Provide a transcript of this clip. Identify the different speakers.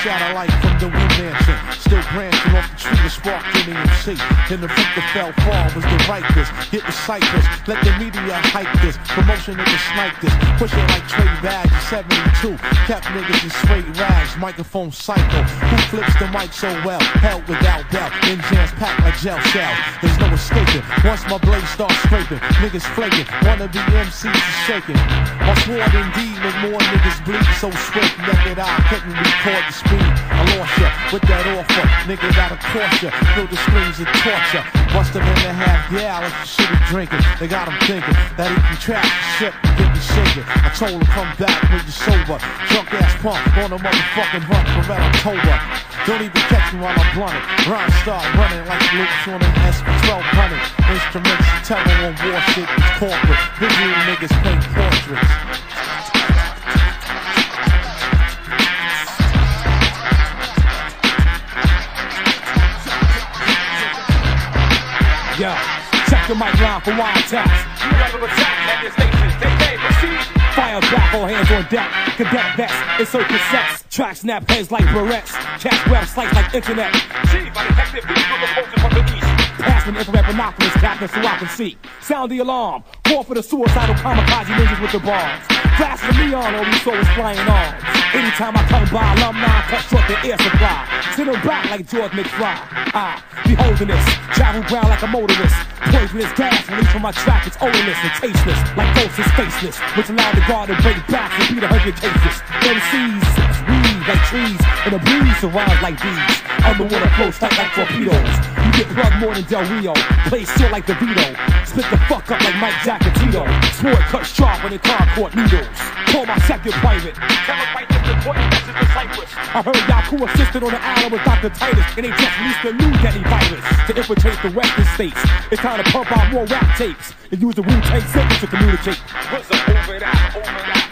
Speaker 1: satellite from the Woo Mansion. Still branching off the tree to spark in the MC. And the fruit that fell far was the ripest. Hit the cypress, let the media hype this. Promotion niggas snipe this. Push it like Trey Badge in 72. Kept niggas in straight rags, microphone psycho. Who flips the mic so well? Held without doubt. In jams packed like gel shell. There's no escaping. Once my blade starts scraping, niggas flaking. Wanna be MCs is shaking. My sword indeed make more niggas bleed. So swift, naked eye couldn't record the speed. I lost ya with that offer. Nigga gotta cost ya. Feel the screams of torture. Bust them in the half, yeah, like the shit he drinking. They got him thinking that he can track the ship and get me shaking. I told him come back when you're sober. Drunk ass punk on a motherfucking hunt for Red October. Don't even catch me while I'm blunted. Rhymes start running like loops on an SP1200. Instruments telling on war shit is corporate. Visual niggas paint portraits.
Speaker 2: Yo, check the mic line for wiretaps.
Speaker 3: You have an attack at your station. They proceed.
Speaker 2: Fire back, all hands on deck. Cadet vest, insert cassettes. Track snap heads like barrettes. Catch web slice like internet.
Speaker 3: Chief, I detected vehicle approaching from the east.
Speaker 2: Pass me infrared binoculars, captain, so I can see. Sound the alarm. Call for the suicidal kamikaze ninjas with the bars. Flash the neon, all we saw was flying arms. Anytime I come by, alumni cut short the air supply. Send them back like George McFly. Beholding this, travel ground like a motorist. Poisonous gas released from my track, it's odorless and tasteless. Like ghosts is faceless, which allowed the guard to break back and beat 100 cases. MCs weave like trees, and the breeze surrounds like bees. Underwater flows tight like torpedoes. You get plugged more than Del Rio. Play short like the Vito. Split the fuck up like Mike Jack and Tito. Sword cut sharp when the car caught needles. Call my second private.
Speaker 3: Tell them right this important message to Cyprus.
Speaker 2: I heard Yaku assisted on the island with Dr. Titus, and they just released a new deadly virus to infiltrate the western states. It's time to pump out more rap tapes and use the Wu-Tang symbols to communicate.
Speaker 3: What's up over that, over that?